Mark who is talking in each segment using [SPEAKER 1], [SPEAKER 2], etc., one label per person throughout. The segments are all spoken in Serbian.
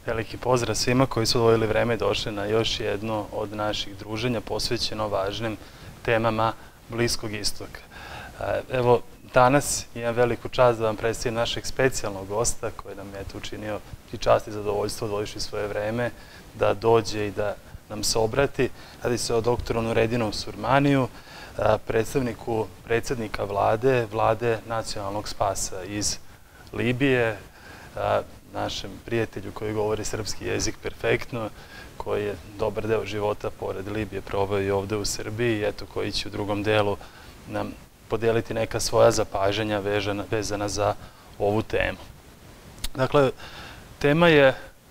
[SPEAKER 1] Veliki pozdrav svima koji su odvojili vreme i došli na još jedno od naših druženja posvećeno važnim temama Bliskog istoka. Evo, danas imam veliku čast da vam predstavim našeg specijalnog gosta koji nam je učinio i čast i zadovoljstvo odvojivši svoje vreme da dođe i da nam se obrati. Radi se o doktoru Nuredinu Surmaniju, predstavniku predsjednika Vlade nacionalnog spasa iz Libije, našem prijatelju koji govori srpski jezik perfektno, koji je dobar deo života pored Libije probao i ovde u Srbiji i eto koji će u drugom delu nam podeliti neka svoja zapažanja vezana za ovu temu. Dakle, tema je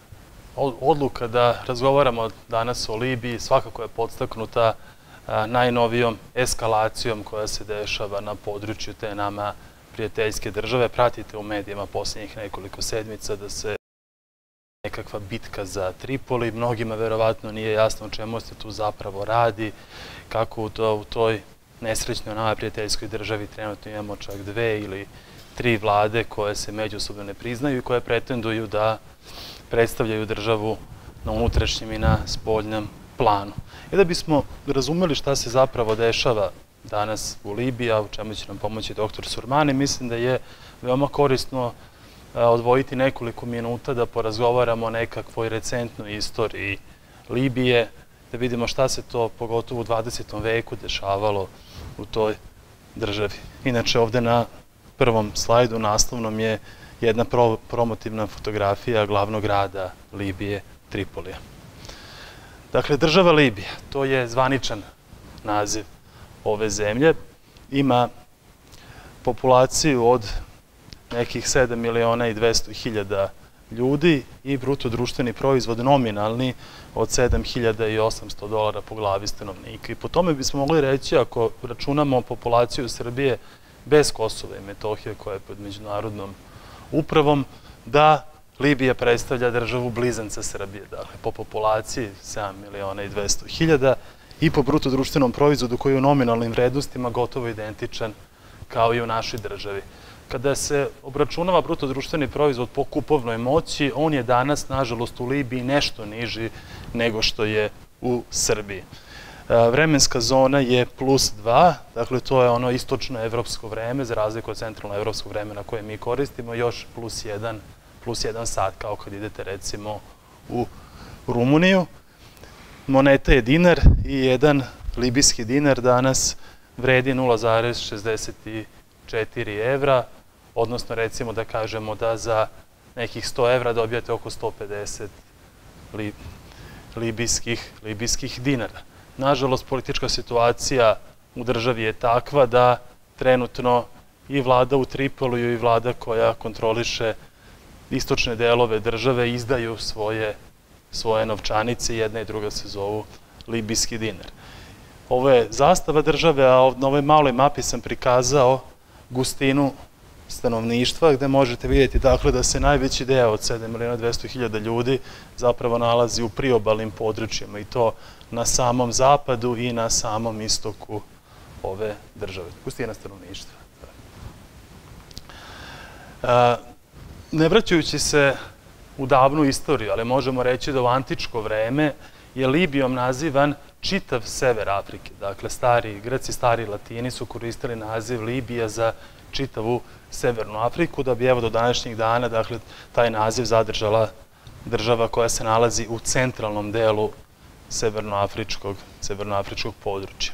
[SPEAKER 1] odluka da razgovaramo danas o Libiji, svakako je podstaknuta najnovijom eskalacijom koja se dešava na području te nama prijateljske države. Pratite u medijima posljednjih nekoliko sedmica da se nekakva bitka za Tripoli. Mnogima verovatno nije jasno o čemu se tu zapravo radi, kako u toj nesrećnoj nama prijateljskoj državi trenutno imamo čak 2 ili 3 vlade koje se međusobno ne priznaju i koje pretenduju da predstavljaju državu na unutrašnjem i na spoljnom planu. I da bismo razumeli šta se zapravo dešava danas u Libiji, a u čemu će nam pomoći doktor Surmani, mislim da je veoma korisno odvojiti nekoliko minuta da porazgovaramo o nekakvoj recentnoj istoriji Libije, da vidimo šta se to pogotovo u 20. veku dešavalo u toj državi. Inače, ovde na prvom slajdu naslovnom je jedna promotivna fotografija glavnog grada Libije, Tripolija. Dakle, država Libija, to je zvaničan naziv ove zemlje, ima populaciju od nekih 7.200.000 ljudi i bruto društveni proizvod nominalni od $7.800 po glavi stanovnika. I po tome bismo mogli reći, ako računamo populaciju Srbije bez Kosova i Metohije koja je pod međunarodnom upravom, da Libija predstavlja državu blizanca Srbije. Dakle, po populaciji 7.200.000 i po bruto društvenom proizvodu koji je u nominalnim vrednostima gotovo identičan kao i u našoj državi. Kada se obračunava bruto društveni proizvod po kupovnoj moći, on je danas, nažalost, u Libiji nešto niži nego što je u Srbiji. Vremenska zona je +2, dakle to je ono istočno evropsko vreme, za razliku od centralno evropskog vremena koje mi koristimo, još +1 sat, kao kad idete recimo u Rumuniju. Moneta je dinar i jedan libijski dinar danas vredi 0,64 evra, odnosno recimo da kažemo da za nekih 100 evra dobijate oko 150 libijskih dinara. Nažalost, politička situacija u državi je takva da trenutno i vlada u Tripoliju i vlada koja kontroliše istočne delove države izdaju svoje novčanice, jedna i druga se zovu libijski dinar. Ovo je zastava države, a na ovoj maloj mapi sam prikazao gustinu stanovništva, gde možete vidjeti dakle da se najveći deo od 7.200.000 ljudi zapravo nalazi u priobalnim područjima i to na samom zapadu i na samom istoku ove države. Gustina stanovništva. Ne vraćajući se u davnu istoriju, ali možemo reći da u antičko vreme je Libijom nazivan čitav sever Afrike. Dakle, stari Grci, stari Latini su koristili naziv Libija za čitavu severnu Afriku, da bi evo do današnjih dana, dakle, taj naziv zadržala država koja se nalazi u centralnom delu severnoafričkog područja.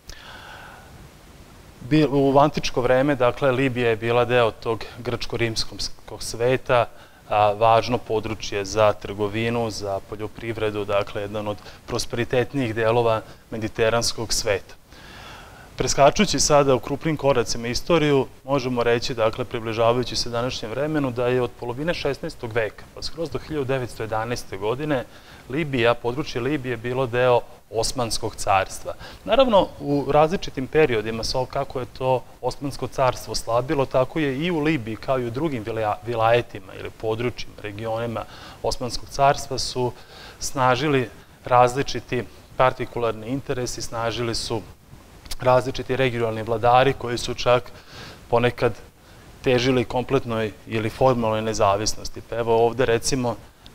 [SPEAKER 1] U antičko vreme, dakle, Libija je bila deo tog grčko-rimskog sveta, važno područje za trgovinu, za poljoprivredu, dakle, jedan od prosperitetnijih delova mediteranskog sveta. Preskačući sada u krupnim koracima istoriju, možemo reći, dakle, približavajući se današnjem vremenu, da je od polovine 16. veka, pa skroz do 1911. godine, područje Libije bilo deo Osmanskog carstva. Naravno, u različitim periodima, kako je to Osmansko carstvo slabilo, tako je i u Libiji, kao i u drugim vilajetima ili područjima, regionima Osmanskog carstva su snažili različiti partikularni interesi, snažili su različiti regionalni vladari koji su čak ponekad težili kompletnoj ili formalnoj nezavisnosti. Pa evo ovde recimo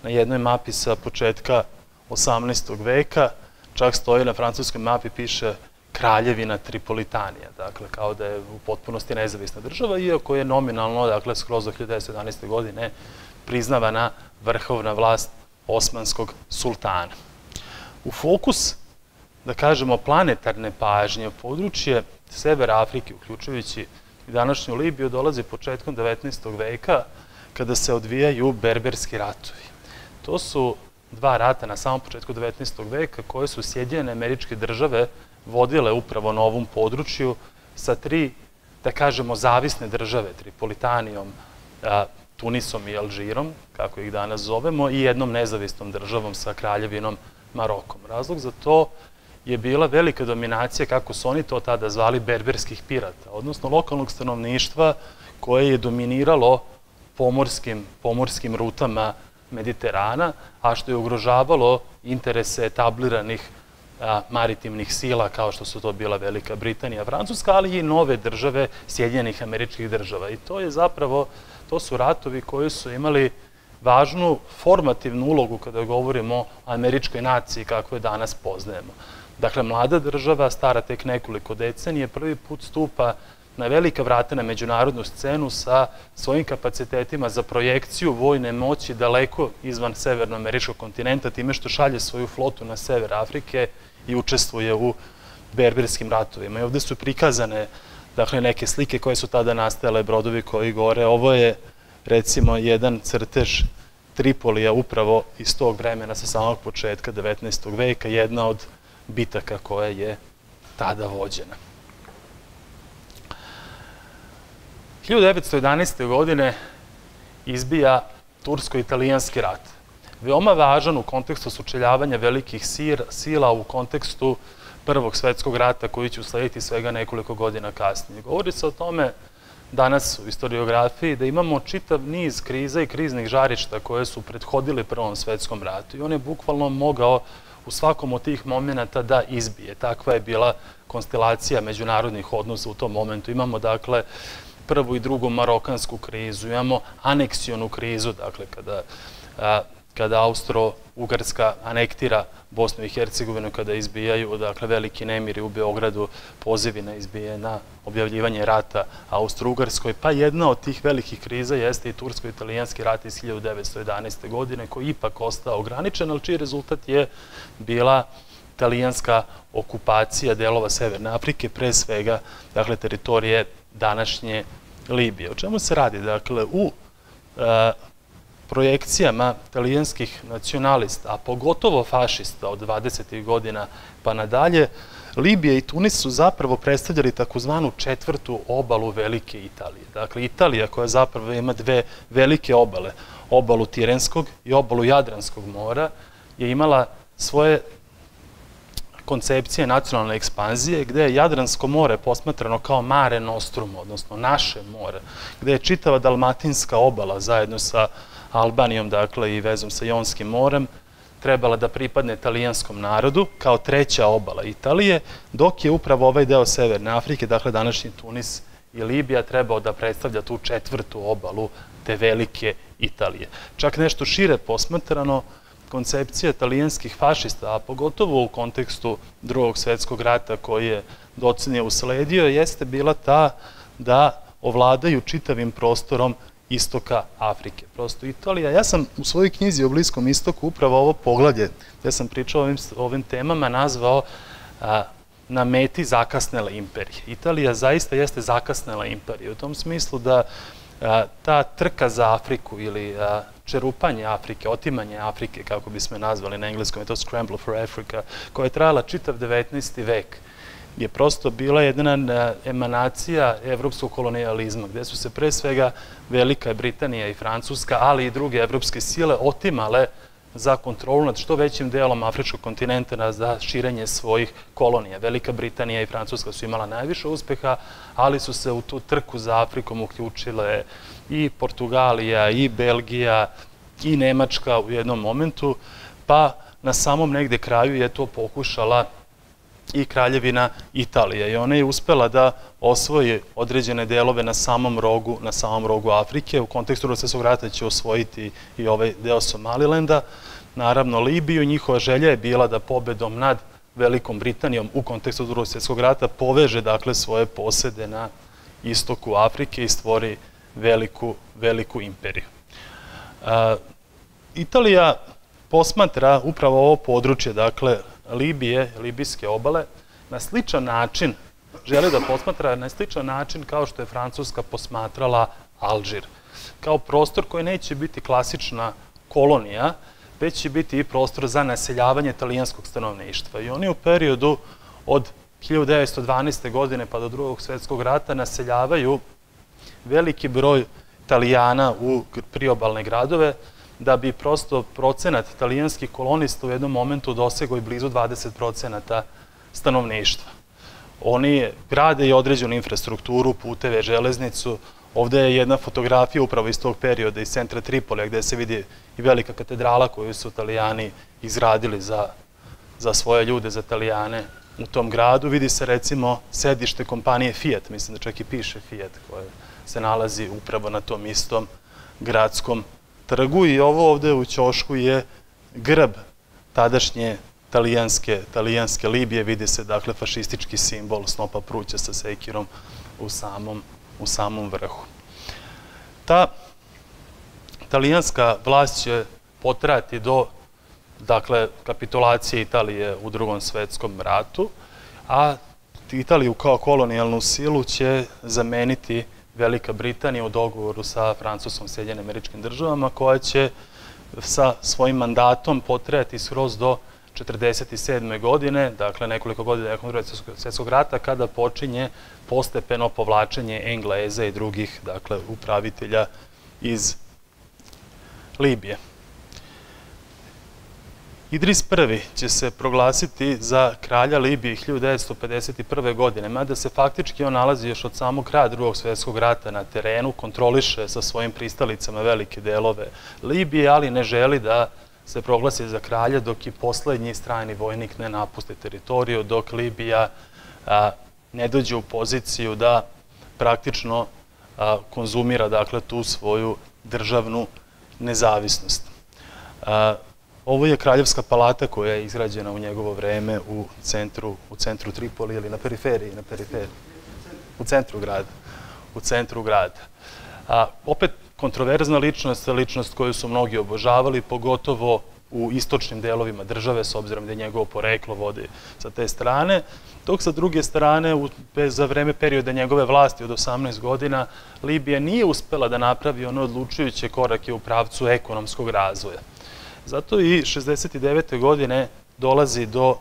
[SPEAKER 1] na jednoj mapi sa početka 18. veka, čak stoji na francuskoj mapi, piše Kraljevina Tripolitanija, dakle, kao da je u potpunosti nezavisna država, iako je nominalno, dakle, skroz do 1911. godine priznavana vrhovna vlast osmanskog sultana. U fokus, da kažemo, planetarne pažnje, područje severa Afrike, uključujući i današnju Libiju, dolazi početkom 19. veka, kada se odvijaju berberski ratovi. To su dva rata na samom početku 19. veka koje su Sjedinjene Američke Države vodile upravo na ovom području sa tri, da kažemo, zavisne države, Tripolitanijom, Tunisom i Alžirom, kako ih danas zovemo, i jednom nezavisnom državom sa Kraljevinom Marokom. Razlog za to je bila velika dominacija, kako su oni to tada zvali, berberskih pirata, odnosno lokalnog stanovništva koje je dominiralo pomorskim rutama Mediterana, a što je ugrožavalo interese etabliranih maritimnih sila, kao što su to bila Velika Britanija, Francuska, ali i nove države Sjedinjenih Američkih Država. I to je zapravo, to su ratovi koji su imali važnu formativnu ulogu kada govorimo o američkoj naciji kako je danas poznajemo. Dakle, mlada država, stara tek nekoliko decenije, prvi put stupa na velika vrata na međunarodnu scenu sa svojim kapacitetima za projekciju vojne moći daleko izvan severnoameričkog kontinenta, time što šalje svoju flotu na sever Afrike i učestvuje u berberskim ratovima. I ovde su prikazane, dakle, neke slike koje su tada nastajale, brodovi koji gore. Ovo je, recimo, jedan crtež Tripolija upravo iz tog vremena sa samog početka 19. veka, jedna od bitaka koja je tada vođena. 1911. godine izbija Tursko-italijanski rat. Veoma važan u kontekstu sučeljavanja velikih sila, u kontekstu Prvog svetskog rata koji će uslediti svega nekoliko godina kasnije. Govori se o tome danas u historiografiji da imamo čitav niz kriza i kriznih žarišta koje su prethodili Prvom svetskom ratu i on je bukvalno mogao u svakom od tih momenta da izbije. Takva je bila konstelacija međunarodnih odnosa u tom momentu. Imamo, dakle, prvu i drugu marokansku krizu, imamo aneksionu krizu, dakle, kada Austro-Ugarska anektira Bosnu i Hercegovinu, kada izbijaju, dakle, veliki nemiri u Beogradu, pozivi na objavljivanje rata Austro-Ugarskoj, pa jedna od tih velikih kriza jeste i Tursko-italijanski rat iz 1911. godine, koji ipak ostao ograničen, ali čiji rezultat je bila italijanska okupacija delova Severne Afrike, pre svega, dakle, teritorije današnje Libije. O čemu se radi? Dakle, u projekcijama italijanskih nacionalista, a pogotovo fašista od 20. godina pa nadalje, Libija i Tunis su zapravo predstavljali takozvanu četvrtu obalu Velike Italije. Dakle, Italija koja zapravo ima dve velike obale, obalu Tirenskog i obalu Jadranskog mora, je imala svoje koncepcije nacionalne ekspanzije, gde je Jadransko more posmatrano kao Mare Nostrum, odnosno naše more, gde je čitava Dalmatinska obala zajedno sa Albanijom, dakle, i vezom sa Jonskim morem, trebala da pripadne italijanskom narodu kao treća obala Italije, dok je upravo ovaj deo Severne Afrike, dakle, današnji Tunis i Libija, trebao da predstavlja tu četvrtu obalu te Velike Italije. Čak nešto šire posmatrano, koncepcija italijanskih fašista, a pogotovo u kontekstu Drugog svetskog rata koji je docenije usledio, jeste bila ta da ovladaju čitavim prostorom istoka Afrike. Prosto Italija, ja sam u svojoj knjizi o Bliskom istoku upravo ovo poglavlje, gde sam pričao o ovim temama, nazvao na meti zakasnele imperije. Italija zaista jeste zakasnela imperija, u tom smislu da ta trka za Afriku ili čerupanje Afrike, otimanje Afrike, kako bismo je nazvali na engleskom, je to Scramble for Africa, koja je trajala čitav 19. vek, je prosto bila jedna emanacija evropskog kolonijalizma, gde su se pre svega Velika Britanija i Francuska, ali i druge evropske sile otimale za kontrolu nad što većim delom afričkog kontinenta za širenje svojih kolonija. Velika Britanija i Francuska su imala najviše uspeha, ali su se u tu trku za Afrikom uključile i Portugalija, i Belgija, i Nemačka u jednom momentu, pa na samom negde kraju je to pokušala i Kraljevina Italija. I ona je uspela da osvoji određene delove na samom rogu Afrike. U kontekstu Drugog svjetskog rata će osvojiti i ovaj deo Somalilanda. Naravno, Libiju. Njihova želja je bila da pobedom nad Velikom Britanijom u kontekstu Drugog svjetskog rata poveže, dakle, svoje posede na istoku Afrike i stvori veliku imperiju. Italija posmatra upravo ovo područje, dakle, Libije, libijske obale, na sličan način, želi da posmatra na sličan način kao što je Francuska posmatrala Alžir. Kao prostor koji neće biti klasična kolonija, već će biti i prostor za naseljavanje italijanskog stanovništva. I oni u periodu od 1912. godine pa do Drugog svjetskog rata naseljavaju veliki broj Italijana u priobalne gradove, da bi prosto procenat italijanskih kolonista u jednom momentu dosegao i blizu 20% stanovništva. Oni grade i određenu infrastrukturu, puteve, železnicu. Ovde je jedna fotografija upravo iz tog perioda, iz centra Tripolija, gde se vidi i velika katedrala koju su Italijani izgradili za svoje ljude, za Italijane u tom gradu. Vidi se, recimo, sedište kompanije Fiat, mislim da čak i piše Fiat, koje se nalazi upravo na tom istom gradskom trgu. I ovo ovde u ćošku je grb tadašnje talijanske Libije. Vidi se, dakle, fašistički simbol snopa pruća sa sekirom u samom vrhu. Ta talijanska vlast će potrajati do, dakle, kapitulacije Italije u Drugom svetskom ratu, a Italiju kao kolonijalnu silu će zameniti Velika Britanija u dogovoru sa Francuskom, Sjedinjenim Američkim Državama, koja će sa svojim mandatom potrajati skroz do 1947. godine, dakle nekoliko godina nakon Drugog svjetskog rata, kada počinje postepeno povlačenje Engleza i drugih, dakle, upravitelja iz Libije. Idris I će se proglasiti za kralja Libije 1951. godine, mada se faktički on nalazi još od samog kraja Drugog svjetskog rata na terenu, kontroliše sa svojim pristalicama velike delove Libije, ali ne želi da se proglasi za kralja dok i poslednji strani vojnik ne napusti teritoriju, dok Libija ne dođe u poziciju da praktično konzumira, dakle, tu svoju državnu nezavisnost. Ovo je Kraljevska palata koja je izgrađena u njegovo vreme u centru Tripoli ili na periferiji, u centru grada. Opet kontroverzna ličnost koju su mnogi obožavali, pogotovo u istočnim delovima države, s obzirom da je njegovo poreklo vodi sa te strane, dok sa druge strane, za vreme perioda njegove vlasti od 18 godina, Libija nije uspela da napravi one odlučujuće korake u pravcu ekonomskog razvoja. Zato i 1969. godine dolazi do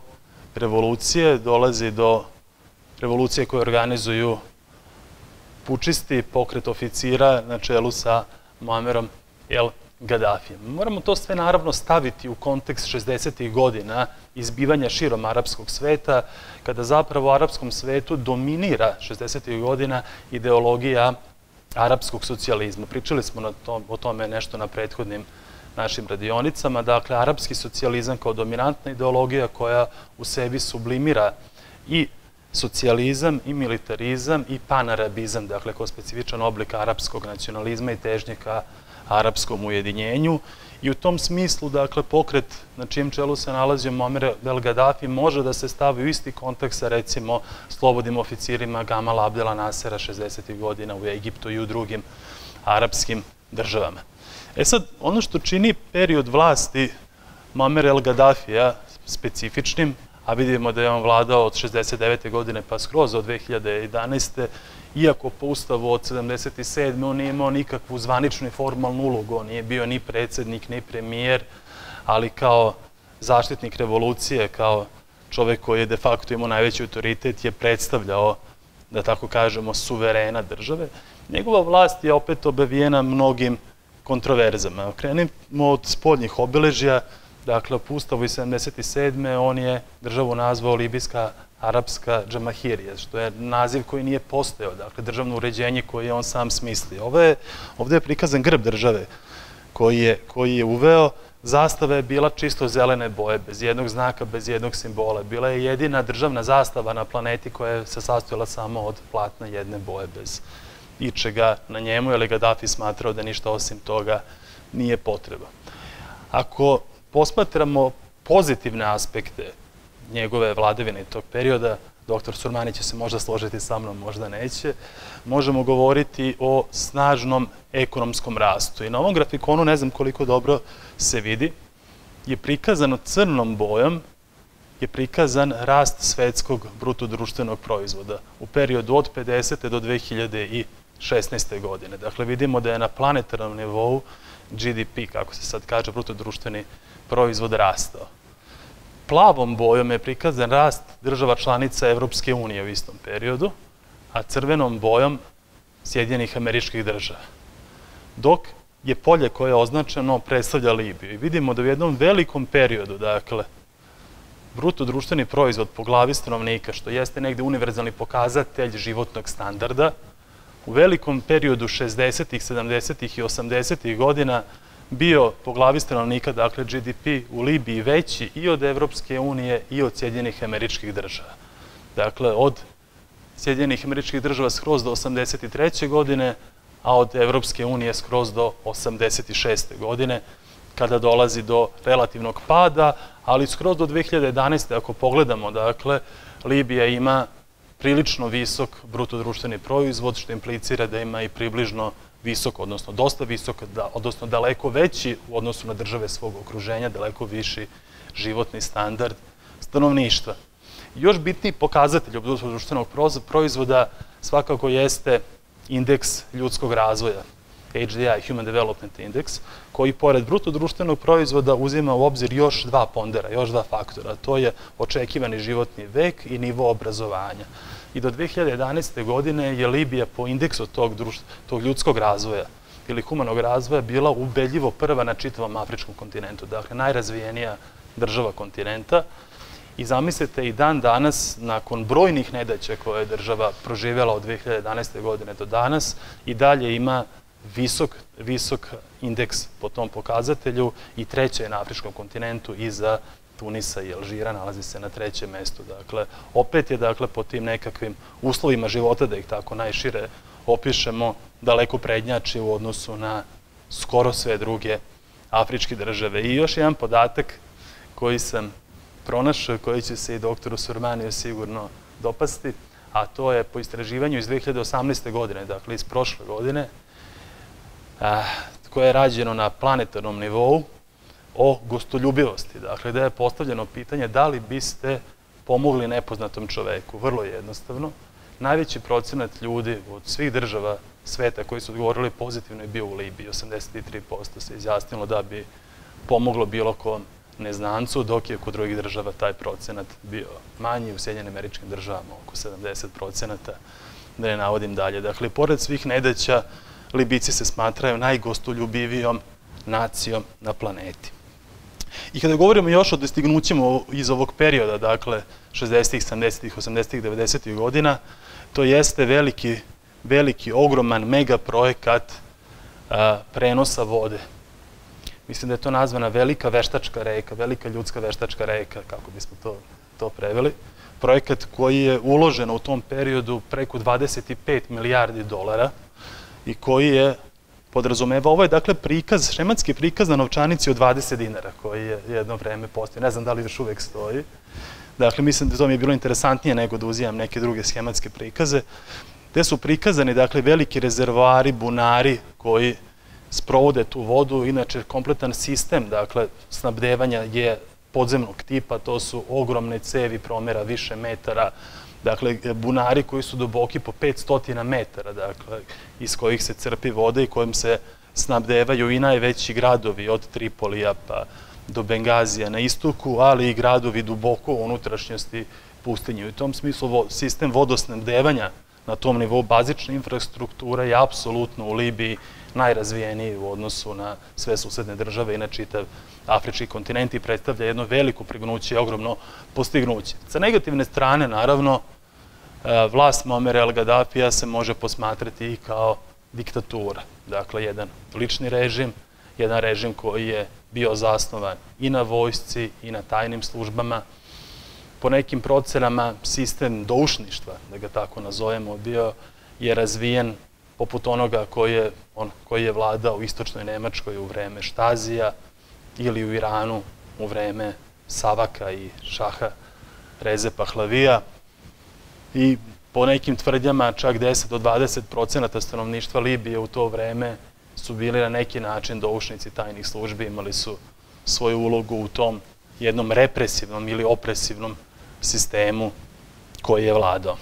[SPEAKER 1] revolucije koje organizuju pučisti, pokret oficira na čelu sa Muammerom el Gaddafijem. Moramo to sve naravno staviti u kontekst 60. godina izbivanja širom arapskog sveta, kada zapravo u arapskom svetu dominira 60. godina ideologija arapskog socijalizma. Pričali smo o tome nešto na prethodnim našim radionicama. Dakle, arapski socijalizam kao dominantna ideologija koja u sebi sublimira i socijalizam, i militarizam, i panarabizam, dakle, kao specifičan oblik arapskog nacionalizma i težnje ka arapskom ujedinjenju. I u tom smislu, dakle, pokret na čijem čelu se nalazio Muammer el Gaddafi može da se stavi u isti kontekst sa, recimo, slobodnim oficirima Gamala Abdela Nasera 60. godina u Egiptu i u drugim arapskim državama. Sad, ono što čini period vlasti Muammer el Gaddafija specifičnim, a vidimo da je on vladao od 69. godine pa skroz od 2011. Iako po ustavu od 77. on nije imao nikakvu zvaničnu i formalnu ulogu, on nije bio ni predsednik, ni premijer, ali kao zaštitnik revolucije, kao čovek koji je de facto imao najveći autoritet, je predstavljao, da tako kažemo, suverena države. Njegova vlast je opet obavijena mnogim kontroverzama. Krenimo od spoljnih obeležja. Dakle, po ustavu iz 77. on je državu nazvao Libijska arapska džamahirija, što je naziv koji nije postojao, dakle, državno uređenje koje je on sam smislio. Ovde je prikazan grb države koji je uveo. zastava je bila čisto zelene boje, bez jednog znaka, bez jednog simbola. Bila je jedina državna zastava na planeti koja se sastojala samo od platna jedne boje, bez ičega na njemu, jer je Gaddafi smatrao da ništa osim toga nije potreba. Ako posmatramo pozitivne aspekte njegove vladavine tog perioda, doktor Surmani će se možda složiti sa mnom, možda neće, možemo govoriti o snažnom ekonomskom rastu. I na ovom grafikonu, ne znam koliko dobro se vidi, je prikazano crnom bojom, je prikazan rast svetskog brutodruštvenog proizvoda u periodu od 50. do 2016. godine. Dakle, vidimo da je na planetarnom nivou GDP, kako se sad kaže, brutodruštveni proizvod rastao. Plavom bojom je prikazan rast država članica Evropske unije u istom periodu, a crvenom bojom Sjedinjenih Američkih Država. Dok je polje koje je označeno predstavlja Libiju. I vidimo da u jednom velikom periodu, dakle, brutodruštveni proizvod po glavi stanovnika, što jeste negde univerzalni pokazatelj životnog standarda, u velikom periodu 60. 70. i 80. godina bio po glavi stanovnika, dakle GDP u Libiji veći i od Evropske unije i od Sjedinjenih Američkih Država. Dakle, od Sjedinjenih Američkih Država skroz do 83. godine, a od Evropske unije skroz do 86. godine, kada dolazi do relativnog pada, ali skroz do 2011. ako pogledamo, dakle, Libija ima prilično visok brutodruštveni proizvod, što implicira da ima i približno visok, odnosno dosta visok, odnosno daleko veći u odnosu na države svog okruženja, daleko viši životni standard stanovništva. Još bitniji pokazatelj brutodruštvenog proizvoda svakako jeste indeks ljudskog razvoja, HDI, Human Development Index, koji pored brutodruštvenog proizvoda uzima u obzir još dva pondera, još dva faktora. To je očekivani životni vek i nivo obrazovanja. I do 2011. godine je Libija po indeksu tog ljudskog razvoja ili humanog razvoja bila ubedljivo prva na čitavom afričkom kontinentu. Dakle, najrazvijenija država kontinenta. I zamislite, i dan danas, nakon brojnih nedaća koje je država proživjela od 2011. godine do danas, i dalje ima visok indeks po tom pokazatelju i treća je na afričkom kontinentu iza Tunisa i Alžira, nalazi se na trećem mestu. Dakle, opet je, dakle, po tim nekakvim uslovima života, da ih tako najšire opišemo, daleko prednjači u odnosu na skoro sve druge afričke države. I još jedan podatak koji sam pronašao, koji će se i doktoru Surmaniju sigurno dopasti, a to je po istraživanju iz 2018. godine, dakle iz prošle godine, koje je rađeno na planetarnom nivou o gostoljubivosti. Dakle, da je postavljeno pitanje da li biste pomogli nepoznatom čoveku. Vrlo jednostavno. Najveći procenat ljudi od svih država sveta koji su odgovorili pozitivno je bio u Libiji. 83% se izjasnilo da bi pomoglo bilo kom neznancu, dok je kod drugih država taj procenat bio manji, u Sjedinjenim Američkim Državama oko 70%, da ne navodim dalje. Dakle, pored svih nedaća, Libijci se smatraju najgostoljubivijom nacijom na planeti. I kada govorimo još o dostignućima iz ovog perioda, dakle 60-ih, 70-ih, 80-ih, 90-ih godina, to jeste veliki, ogroman megaprojekat prenosa vode. Mislim da je to nazvana velika veštačka reka, velika ljudska veštačka reka, kako bismo to preveli. Projekat koji je uložen u tom periodu preko 25 milijardi dolara i koji je podrazumeva, ovo je dakle prikaz, šematski prikaz na novčanici od 20 dinara, koji je jedno vreme postoji. Ne znam da li još uvek stoji. Dakle, mislim da to mi je bilo interesantnije nego da uzimam neke druge schematske prikaze, gde su prikazani, dakle, veliki rezervoari, bunari koji sprovode tu vodu. Inače, kompletan sistem, dakle, snabdevanja je podzemnog tipa, to su ogromne cevi promera više metara, dakle, bunari koji su duboki po 500 metara, dakle, iz kojih se crpi voda i kojim se snabdevaju i najveći gradovi od Tripolija pa do Bengazija na istoku, ali i gradovi duboko u unutrašnjosti pustinje. U tom smislu sistem vodosnabdevanja na tom nivou bazične infrastrukture je apsolutno u Libiji najrazvijeniji u odnosu na sve susedne države i na čitav afrički kontinent i predstavlja jedno veliko prignuće i ogromno postignuće. Sa negativne strane, naravno, vlast Muamera el-Gaddafija se može posmatrati i kao diktatura. Dakle, jedan lični režim, jedan režim koji je bio zasnovan i na vojsci i na tajnim službama. Po nekim procenama sistem doušništva, da ga tako nazovemo, bio je razvijen poput onoga koji je vladao u istočnoj Nemačkoj u vreme Štazija ili u Iranu u vreme Savaka i Šaha Reze Pahlavija. I po nekim tvrdnjama čak 10 do 20% stanovništva Libije u to vreme su bili na neki način doušnici tajnih službi, imali su svoju ulogu u tom jednom represivnom ili opresivnom sistemu koji je vladao.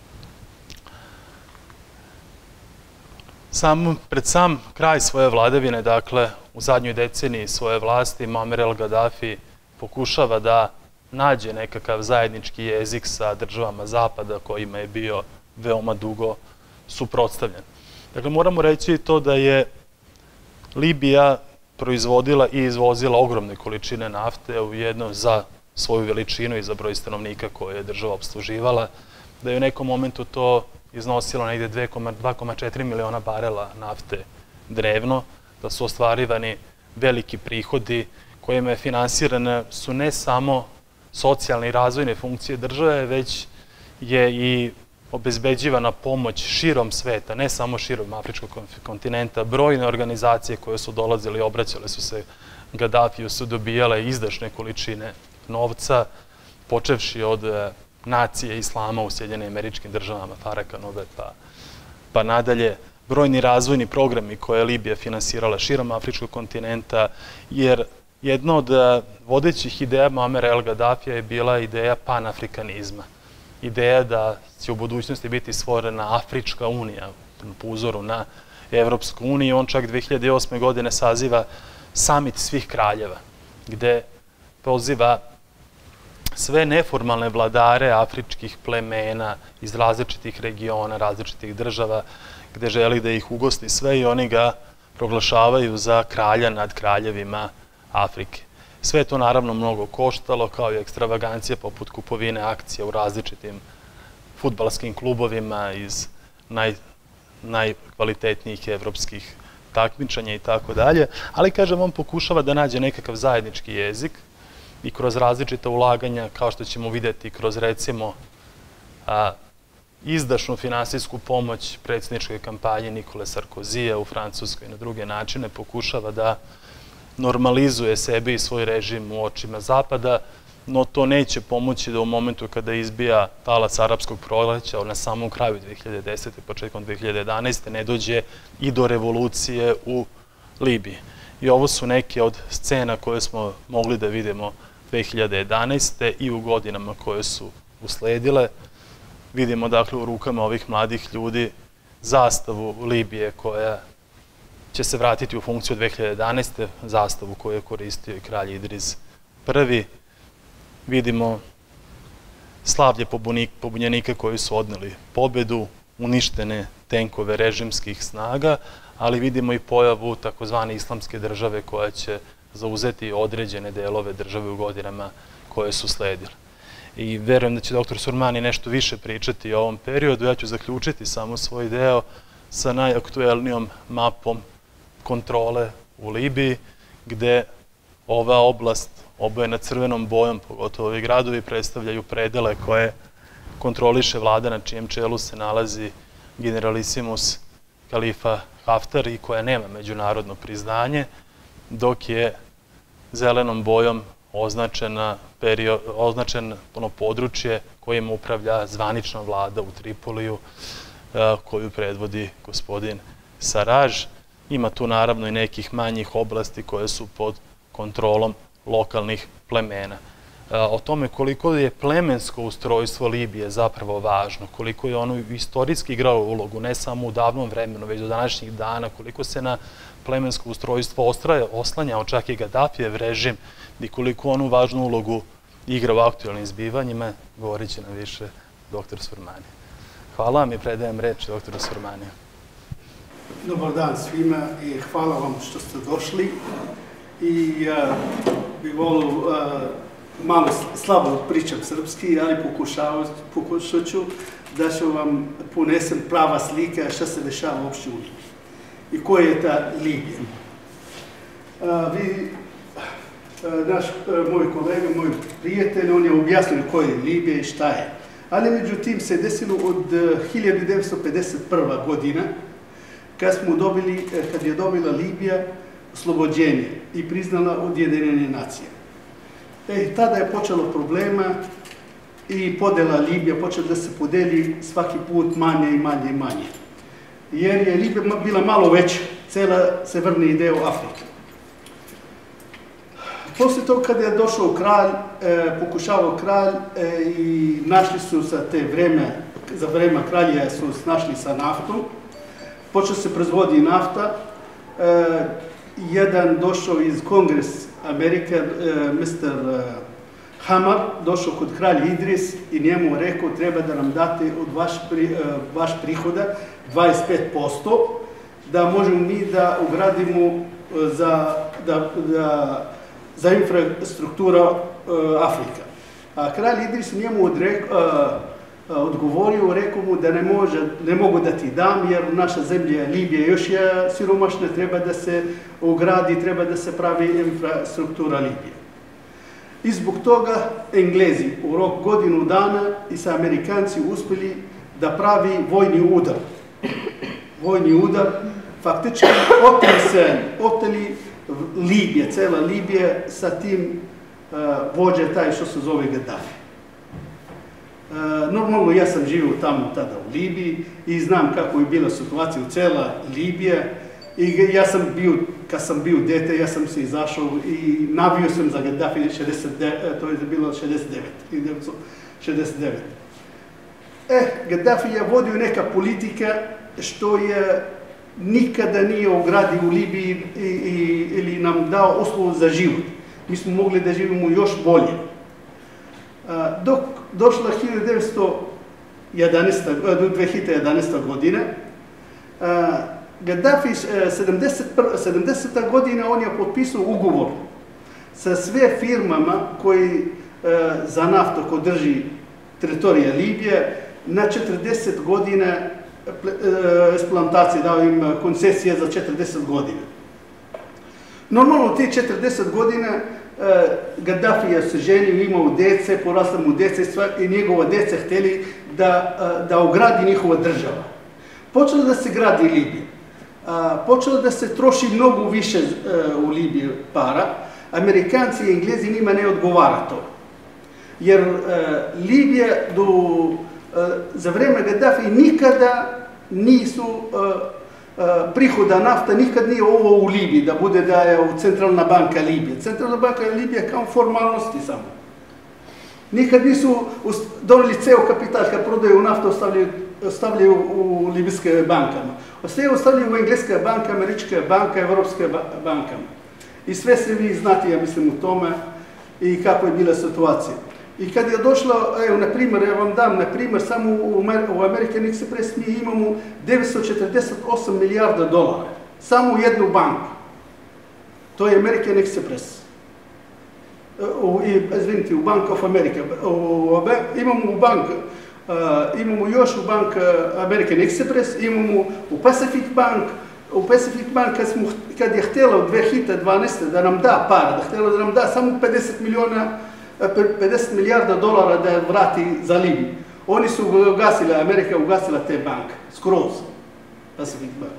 [SPEAKER 1] Pred sam kraj svoje vladavine, dakle, u zadnjoj deceniji svoje vlasti, Muammar el-Gaddafi pokušava da nađe nekakav zajednički jezik sa državama Zapada kojima je bio veoma dugo suprotstavljen. Dakle, moramo reći to da je Libija proizvodila i izvozila ogromne količine nafte u jedno za svoju veličinu i za broj stanovnika koje je država obsluživala, da je u nekom momentu to iznosilo negde 2,4 miliona barela nafte dnevno, da su ostvarivani veliki prihodi kojima je finansirane su ne samo socijalne i razvojne funkcije države, već je i obezbeđivana pomoć širom sveta, ne samo širom afričkog kontinenta. Brojne organizacije koje su dolazile i obraćale su se Gaddafiju su dobijale izdašne količine novca, počevši od nacije islama u Sjedinjenim Američkim Državama, Farakanove, pa nadalje. Brojni razvojni programi koje je Libija finansirala širom afričkog kontinenta, jer jedna od vodećih ideja Muammara el-Gaddafija je bila ideja panafrikanizma. Ideja da će u budućnosti biti stvorena Afrička unija, po uzoru na Evropsku uniju. On čak 2008. godine saziva samit svih kraljeva, gde poziva sve neformalne vladare afričkih plemena iz različitih regiona, različitih država, gde želi da ih ugosti sve i oni ga proglašavaju za kralja nad kraljevima Afrike. Sve je to naravno mnogo koštalo, kao i ekstravagancije poput kupovine akcija u različitim fudbalskim klubovima iz najkvalitetnijih evropskih takmičenja i tako dalje. Ali, kažem, on pokušava da nađe nekakav zajednički jezik i kroz različita ulaganja, kao što ćemo videti kroz, recimo, izdašnu finansijsku pomoć predsjedničkoj kampanji Nikole Sarkozija u Francuskoj i na druge načine, pokušava da normalizuje sebe i svoj režim u očima Zapada, no to neće pomoći da u momentu kada izbija talas arapskog proleća na samom kraju 2010. početkom 2011. ne dođe i do revolucije u Libiji. I ovo su neke od scena koje smo mogli da vidimo 2011. i u godinama koje su usledile. Vidimo, dakle, u rukama ovih mladih ljudi zastavu Libije koja će se vratiti u funkciju 2011. zastavu koju je koristio i kralj Idris I. Vidimo slavlje pobunjenika koji su odneli pobedu, uništene tenkove režimskih snaga, ali vidimo i pojavu takozvane islamske države koja će zauzeti određene delove države u godinama koje su sledile. I verujem da će dr. Surmani nešto više pričati o ovom periodu. Ja ću zaključiti samo svoj deo sa najaktuelnijom mapom kontrole u Libiji, gde ova oblast obojena crvenom bojom, pogotovo ovi gradovi, predstavljaju predele koje kontroliše vlada na čijem čelu se nalazi generalisimus Kalifa Haftar i koja nema međunarodno priznanje, dok je zelenom bojom označeno područje kojim upravlja zvanična vlada u Tripoliju, koju predvodi gospodin Saraž. Ima tu naravno i nekih manjih oblasti koje su pod kontrolom lokalnih plemena. O tome koliko je plemensko ustrojstvo Libije zapravo važno, koliko je ono istorijski igralo ulogu, ne samo u davnom vremenu, već do današnjih dana, koliko se na plemensko ustrojstvo oslanjao čak i Gaddafijev režim i koliko onu važnu ulogu igra u aktualnim zbivanjima, govorit će nam više dr. Surmani. Hvala vam i predajem reč dr. Surmaniju.
[SPEAKER 2] Dobar dan svima i hvala vam što ste došli. I bih volio, malo slabo pričam srpski, ali pokušat ću da ću vam ponesem prava slika šta se dešava uopšte u Libiji. I koja je ta Libija? Vi moj kolega, moj prijatelj, on je objasnio ko je Libija i šta je. Ali međutim se desilo od 1951. godina, kad je dobila Libija oslobođenje i priznala Ujedinjene nacije. Tada je počelo problema i podela Libija, počela da se podeli svaki put manje i manje i manje. Jer je Libija bila malo veća, cela severni deo Afrike. Poslije toga kada je došao kralj, pokušavao kralj i našli su za vreme kralja su našli sa naftom, počeo se proizvodi nafta, jedan došao iz Kongres Amerike, Mr. Hamar, došao kod kralja Idris i njemu rekao treba da nam date od vaš prihoda 25%, da možemo mi da ugradimo za infrastruktura Afrika. A kralj Idris njemu odgovorio, rekao mu da ne mogu da ti dam jer naša zemlja Libija još je siromašna, treba da se ugradi, treba da se pravi infrastruktura Libije. I zbog toga Englezi u rok godinu dana i sa Amerikanci uspjeli da pravi vojni udar. Vojni udar, faktički oteli Libija, cela Libija sa tim vođa taj što se zove Gaddafi. Normalno ja sam živio tamo tada u Libiji i znam kako je bila situacija u cela Libija i ja sam bio, kad sam bio dete, ja sam se izašao i navio sam za Gaddafi, to je bilo 1969. Gaddafi je vodio neka politika što je nikada nije ugradio u Libiji ili nam dao uslovu za život. Mi smo mogli da živimo još bolje. Dok došla 2011. godina, Gaddafi 70. godina on je potpisao ugovor sa sve firmama koji za naftu ko drži teritorija Libije na 40 godina eksploatacije, dao im koncesije za 40 godina. Normalno, ti 40 godina Gaddafi je se ženio, imao dece, porasla mu dece i njegova deca htjeli da ugradi njihova država. Počelo da se gradi Libija. Počelo da se troši mnogo više u Libiji para. Amerikanci i Englezi njima ne odgovara to. Jer Libija za vreme Gaddafi nikada nisu prihoda nafta, nikad nije ovo u Libiji, da bude da je u Centralna banka Libije. Centralna banka Libije kao formalnosti samo. Nikad nisu doneli ceo kapital, kad prodaju naftu, ostavljaju u libijske bankama. Ostavljaju u engleske banke, američke banke, evropske bankama. I sve se vi znate, ja mislim, u tome i kako je bila situacija. I kad je došlo, evo, na primjer, ja vam dam, na primjer, samo u American Express mi imamo 948 milijarda dolara. Samo u jednu banku. To je American Express. Izvinite, u Bank of America. Imamo još u bank American Express, imamo u Pacific Bank. U Pacific Bank, kad je htjela u 2012. da nam da para, da htjela da nam da samo 50 milijarda dolara da vrati za Libiju. Oni su ugasili, Amerika ugasila te banke, skroz, Pacific Bank.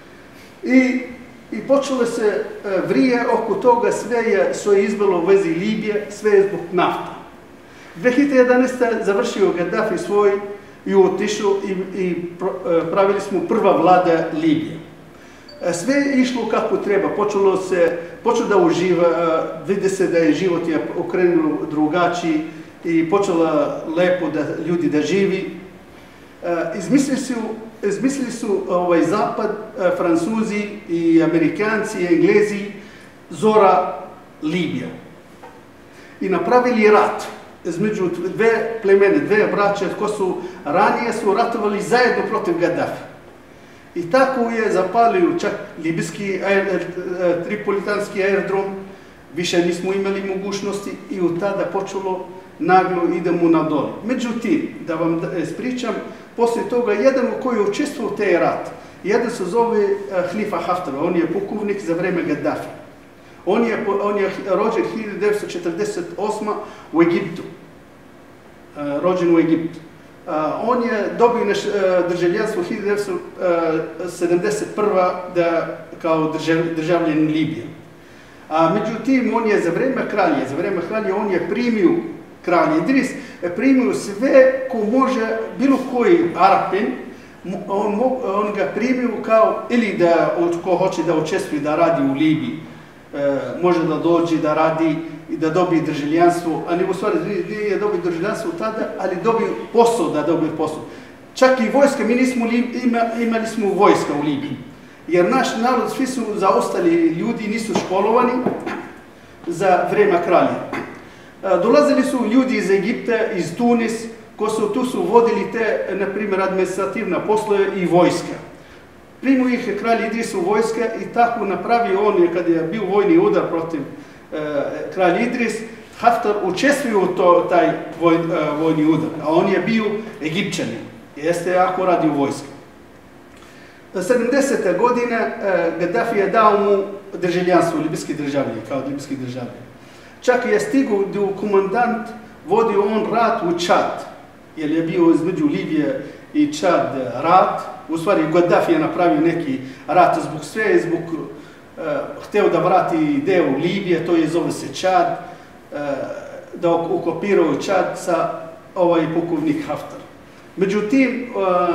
[SPEAKER 2] I počelo se vrije oko toga, sve je izbilo u vezi Libije, sve je zbog nafta. 2011. završio Gaddafi svoj i otišao i pravili smo prva vlada Libije. Sve je išlo kako treba, počelo da uživa, vidi se da je život okrenuo drugačiji i počela lepo da ljudi da živi. Izmislili su Zapad, Francuzi i Amerikanci i Englezi Zora Libija. I napravili rat između dve plemene, dve braće ko su ranije ratovali zajedno protiv Gaddafi. I tako je zapalio čak libijski tripolitanski aerodrom, više nismo imali mogućnosti i od tada počelo naglo idemo na dole. Međutim, da vam ispričam, poslije toga jedan koji je učestvovao u taj rat, jedan se zove Halifa Haftar, on je pukovnik za vreme Gaddafi. On je rođen 1948. u Egiptu. Rođen u Egiptu. On je dobio državljanstvo 1971. kao državljanin Libije. Međutim, on je za vreme kralja, on je primio kralj Idris, primio sve ko može, bilo koji Arapin, on ga primio kao, ili da ko hoće da učestvuje, da radi u Libiji, može da dođe, da radi i da dobije državljanstvo, a ne u stvari nije dobio državljanstvo tada, ali dobio posao, da dobije posao. Čak i vojska, mi nismo imali smo vojska u Libiji, jer naš narod, svi su zaostali ljudi, nisu školovani za vreme kralja. Dolazili su ljudi iz Egipta, iz Tunis, tu su vodili te, na primjer, administrativna poslove i vojska. Primio ih kralj Idris u vojska i tako napravio on, kad je bio vojni udar protiv kralj Idris, Haftar učestvio u taj vojni udar, a on je bio Egipćanin, jeste jako radi u vojsku. 70. godine Gaddafi je dao mu državljanstvo, libijski državljanin, kao libijski državljanin. Čak je stigao do komandant, vodio on rat u Čad, jer je bio između Libije i Čad rat. U stvari, Gaddafi je napravio neki rat zbog sve, hteo da vrati deo Libije, to je zove se Čad, da okupirao Čad sa pukovnik Haftar. Međutim,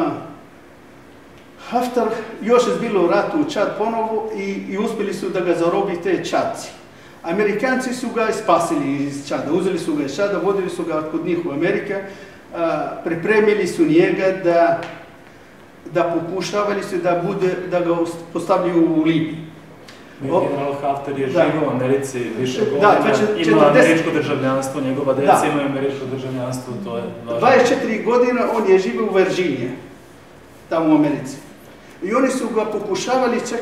[SPEAKER 2] Haftar još je zbilo u ratu u Čad ponovo i uspjeli su da ga zarobi te Čadci. Amerikanci su ga spasili iz Čada, uzeli su ga iz Čada, vodili su ga kod njih u Amerike, pripremili su njega da pokušavali su da ga postavljaju u Libiji.
[SPEAKER 3] General Haftar je živio u Americi više godina, ima američko državljanstvo, njegova deca imaju američko državljanstvo, to je važno.
[SPEAKER 2] 24 godina on je živio u Virginiji, tamo u Americi. I oni su ga pokušavali čak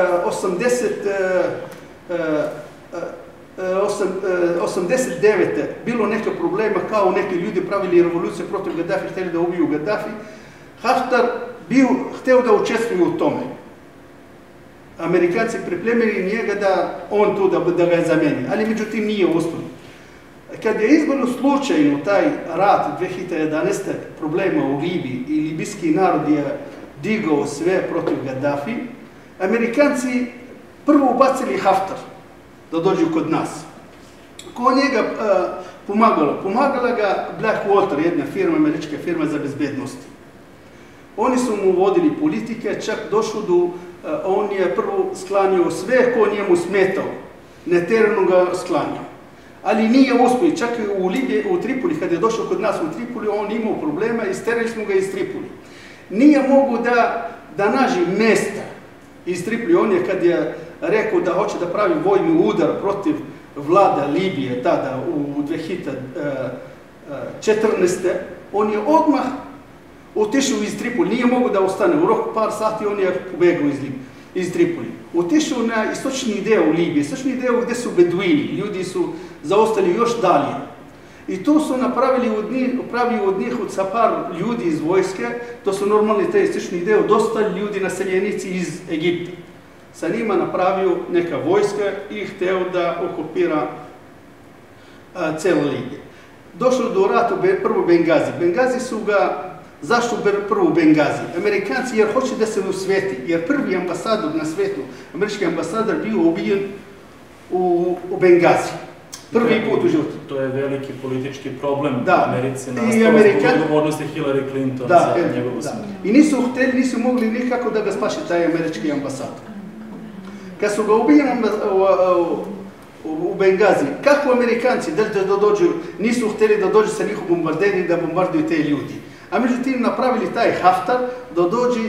[SPEAKER 2] 89. bilo neka problema, kao neki ljudi pravili revoluciju protiv Gaddafi, htjeli da ubiju Gaddafi. Haftar hteo da učestvuje u tome. Amerikanci pripremili njega da on tu da ga zameni, ali međutim nije uspio. Kad je izbilo slučajno taj rat 2011. problema u Libiji i libijski narod je digao sve protiv Gaddafi, Amerikanci prvo ubacili Haftar da dođu kod nas. Ko njega pomagala ga Blackwater, jedna firma, američka firma za bezbednosti. Oni su mu vodili politike, čak došlo do, on je prvo sklanio sve ko njemu smetao, neterano ga sklanio. Ali nije uspio, čak i u Tripoli, kad je došao kod nas u Tripoli, on imao problema i sterili smo ga iz Tripoli. Nije mogu da nađe mesta iz Tripoli, on je kad je rekao da hoće da pravi vojni udar protiv vlada Libije tada u 2014. On je odmah otišao iz Tripoli, nije mogu da ostane. U roku par sati on je pobegao iz Tripoli. Otišao na istočni deo Libije, istočni deo gde su beduini, ljudi su zaostali još dalje. I tu su napravili od njih sa par ljudi iz vojske, to su normalni taj istočni deo, dosta ljudi, naseljenici iz Egipta. Sa njima napravio neka vojska i hteo da okupira celu Libiju. Došlo do rata prvo Bengazi. Bengazi su ga, zašto prvo Bengazi? Amerikanci jer hoće da se usveti, jer prvi ambasador na svetu, američki ambasador bio ubijen u Bengazi. Prvi put u životu.
[SPEAKER 3] To je veliki politički problem u Americi, nastalo zbog odgovornosti Hillary Clinton za njegovu smrt.
[SPEAKER 2] I nisu mogli nikako da ga spaše taj američki ambasador. Kad su ga ubijeni u Bengazi, kako Amerikanci da dođu, nisu htjeli da dođu sa njihovom bombardenjem da bombarduju te ljudi. A međutim napravili taj Haftar da dođe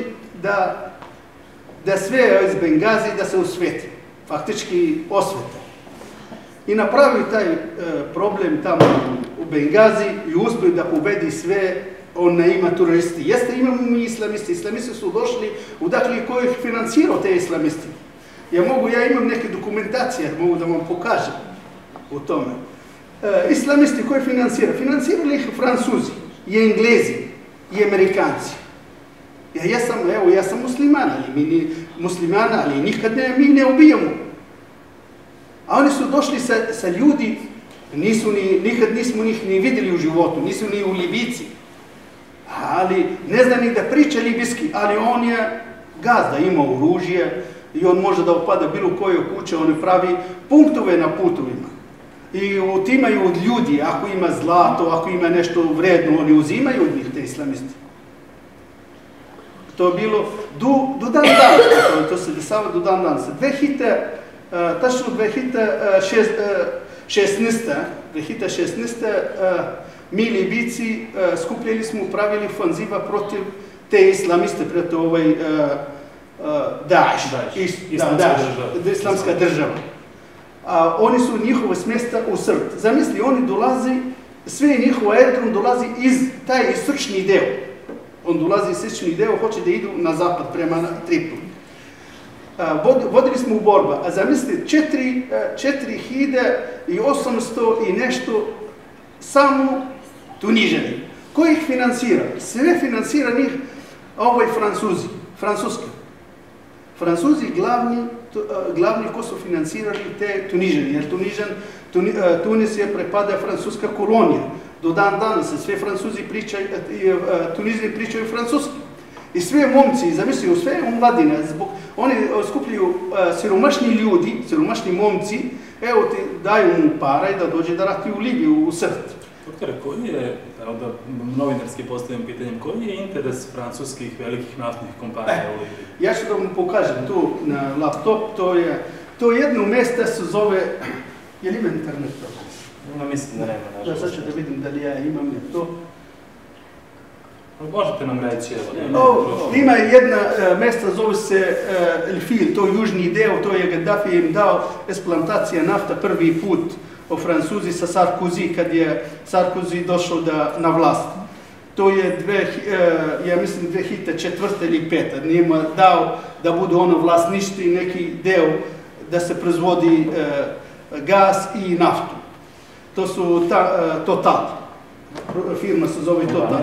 [SPEAKER 2] da sve iz Bengazi da se usveti, faktički osveta. I napravio taj problem tamo u Bengazi i uspio da pobedi sve, on ima teroristi. Jeste, imamo mi islamisti. Islamisti su došli, udakle ko je financirao te islamisti. Ja imam neke dokumentacije, mogu da vam pokažem u tome. Islamisti koji financiraju? Financirali ih Francuzi, i Englezi, i Amerikanci. Ja sam musliman, ali nikad mi ne ubijamo. A oni su došli sa ljudi, nikad nismo njih ni vidjeli u životu, nisu ni u Libici. Ali ne zna ni da priča libijski, ali on je gazda, ima oružje i on može da opada bilo koju kuće, on pravi punktove na putovima. I otimaju od ljudi, ako ima zlato, ako ima nešto vredno, oni uzimaju od njih, te islamisti. To je bilo do dan danas, to se desava do dan danas. Tačno 2016. Mi Libijci skupljali smo, pravili ofanziva protiv te islamiste, protiv Daesh, islamska država. Oni su njihove smjesta u Srb. Zamisli, oni dolazi, sve njihov aerodrom dolazi iz taj istočni deo. On dolazi iz istočni deo, hoće da idu na zapad, prema Tripoli. Vodili smo u borba, a zamislite, 4800 i nešto samo Tunižani. Ko ih finansira? Sve finansira njih Francuski. Francuzi glavni ko su finansirali te Tunižani, jer Tunis je prepada francuska kolonija. Do dan danas sve Francuzi pričaju, Tunizani pričaju francuski. I sve momci, zamisliju, sve omladine, oni skupljaju siromašni ljudi, siromašni momci, evo ti daju mu para i da dođe da rati u Libiju, u Srt.
[SPEAKER 3] Doktore, koji je, da novinarski postavim pitanjem, koji je interes francuskih velikih naftnih kompanija u Libiji?
[SPEAKER 2] Ja ću da vam pokažem tu na laptop, to jedno mjesto se zove, je li ima internet?
[SPEAKER 3] Mislim da nema, nažalost.
[SPEAKER 2] Sad ću da vidim da li ja imam to.
[SPEAKER 3] Možete nam reći, evo.
[SPEAKER 2] Ima jedna mjesta, zove se El Fil, to je južni deo, to je Gaddafi im dao eksploatacija nafta prvi put o Francuzi sa Sarkozy, kad je Sarkozy došao na vlast. To je, ja mislim, 2004. ili 2005. Njima dao da budu ono vlasništvi neki deo da se proizvodi gas i naftu. To su Total. Firma se zove Total.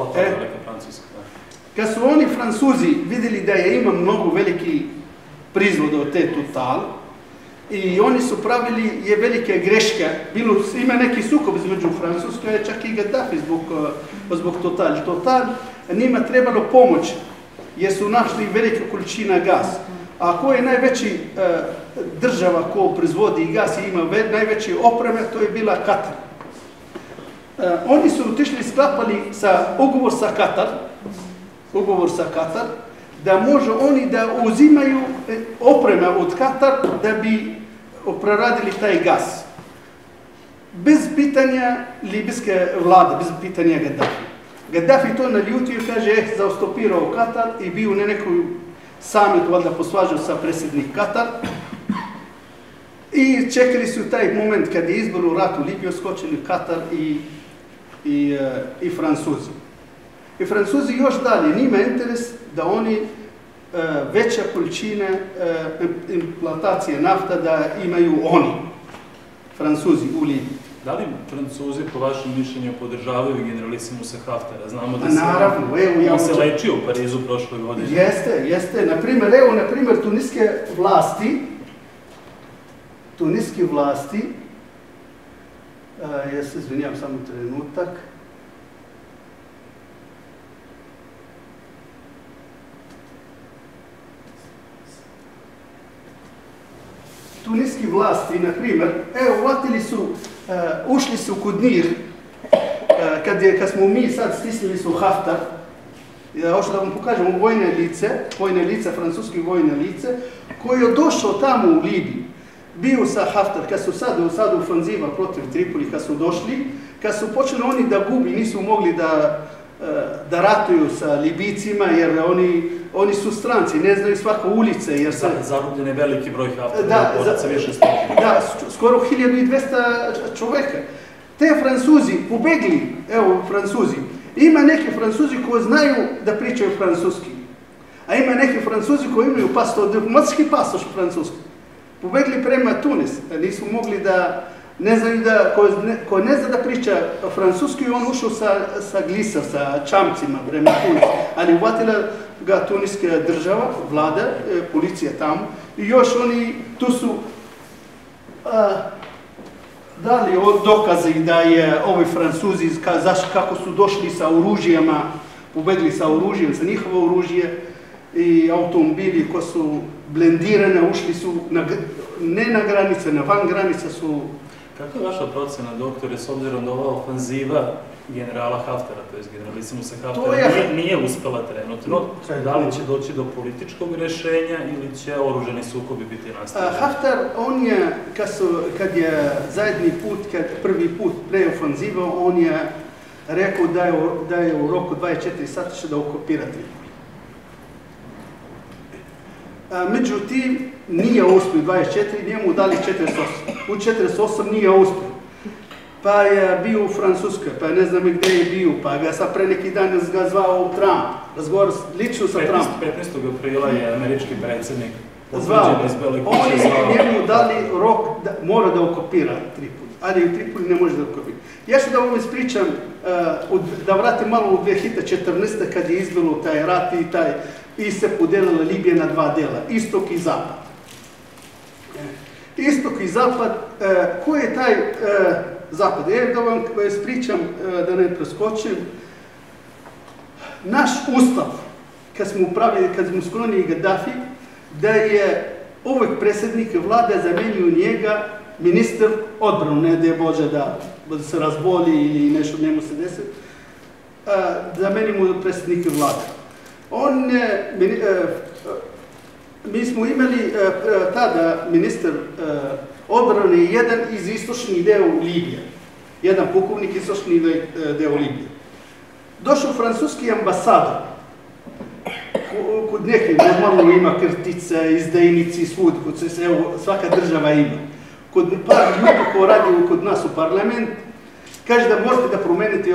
[SPEAKER 2] Kad su oni Francuzi vidjeli da ima mnogo veliki proizvod od te Total, i oni su pravili velike greške, ima neki sukob između Francuske, čak i Gaddafi zbog Total. Total njima trebalo pomoć, jer su našli velike količina gasa. A ko je najveći država ko proizvodi gas i ima najveće opreme, to je bila Katar. Oni su otišli sklapali ugovor sa Katar, da može oni da uzimaju opreme od Katar da bi proradili taj gas. Bez pitanja libijske vlade, bez pitanja Gaddafi. Gaddafi to naljutio i kaže, zaostopirao Katar i bio na nekoj samitu, valjda posvađao sa predsjednik Katar. I čekali su taj moment kad je izbilo rat u Libiju, skočili Katar i Francuzi. I Francuzi još dalje, njima je interes da oni veća količine implantacije nafta da imaju oni, Francuzi u Libiji.
[SPEAKER 3] Da li Francuzi, po vašem mišljenju, podržavaju generalisimusa Haftara? Znamo da on se lečio u Parizu prošle godine.
[SPEAKER 2] Jeste. Naprimjer, tuniske vlasti, ja se izvinjam samo trenutak, tuniski vlasti, na primjer, ušli su kod njih, kad smo mi sad stisnili su Haftar, hoću da vam pokažem vojne lice, francuski vojne lice, koji je došao tamo u Libiji, bio sa Haftar, kad su sad ofanziva protiv Tripoli, kad su došli, kad su počeli oni da gubi, nisu mogli da ratuju sa Libijcima, jer oni su stranci, ne znaju svaka ulica, jer se...
[SPEAKER 3] Zarobljen je veliki broj Haftara, pored sa više stotina.
[SPEAKER 2] Da, skoro 1200 čoveka. Te Francuzi pobegli, evo Francuzi, ima neki Francuzi koji znaju da pričaju francuski, a ima neki Francuzi koji imaju diplomatski pasoš francuski. Pobegli prema Tunis, nisu mogli da, ne znaju da, ko ne zna da priča francuski, on ušao sa glisa, sa čamcima prema Tunis, ali uvatila ga tuniska država, vlada, policija tamo, i još oni, tu su dali dokaze da je ovi Francuzi, kako su došli sa oružijama, pobegli sa oružijem, sa njihovo oružje i automobili koji su blendirane, ušli su ne na granice, na van granice su...
[SPEAKER 3] Kako je vaša procena, doktore, s obzirom da ova ofanziva generala Haftara, to je generalisimusa Haftara, nije uspela trenutno? Da li će doći do političkog rešenja ili će oruženi sukobi biti nastavljeni?
[SPEAKER 2] Haftar, on je, kad je zadnji put, prvi put pre ofanziva, on je rekao da je u roku 24 sata će da okupira Tripoli. Međutim, nije uspio 24, njemu dali 48. U 48 nije uspio. Pa je bio u Francuskoj, pa ne znam gde je bio, pa ga sad pre neki dan zvao Trump, razgovor lično sa Trumpom.
[SPEAKER 3] 15. aprila je američki predsjednik
[SPEAKER 2] zvao. Oni njemu dali rok da mora da okupira Tripoli, ali u Tripoli ne može da okupira. Ja ću da vam ispričam, da vratim malo u 2014. kad je izbilo taj rat i se podelila Libija na dva dela, istok i zapad. Istok i zapad, ko je taj zapad? Da vam ispričam, da ne preskočim. Naš ustav, kad smo sklonili Gaddafi, da je uvek predsjednik vlade zamenio njega ministar odbrane, ne da je Bože da se razboli ili nešto njemu se desi, zamenimo predsjednika vlade. Mi smo imali tada ministar odbrane jedan iz istočnih deo Libije, jedan pukovnik iz istočnih deo Libije. Došao francuski ambasador, kod nekih normalno ima krtice, izdajnici, svud, svaka država ima. Kod par ljudi ko radi kod nas u parlament, kaže da morate da promenite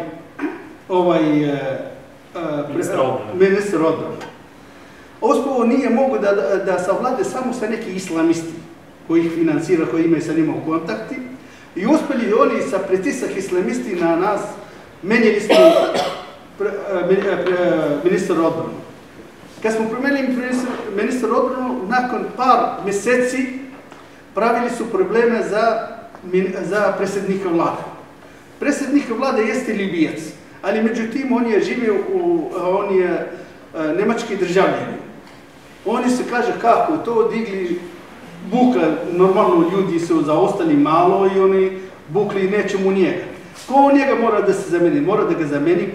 [SPEAKER 2] ministar odbrane. Ospovo nije mogu da savlade samo sa neki islamisti koji ih financira, koji imaju sa njima u kontakti i uspeli oni sa pritisak islamisti na nas, menjali smo ministar odbrane. Kad smo promenili ministar odbrane, nakon par meseci pravili su probleme za predsjednika vlade. Predsjednik vlade jeste Libijac, ali međutim on je živio, on je nemački državljanin. Oni se kaže kako, to digli, bukla, normalno ljudi su zaostali malo i oni bukli nečemu njega. Ko njega mora da se zameni? Mora da ga zameni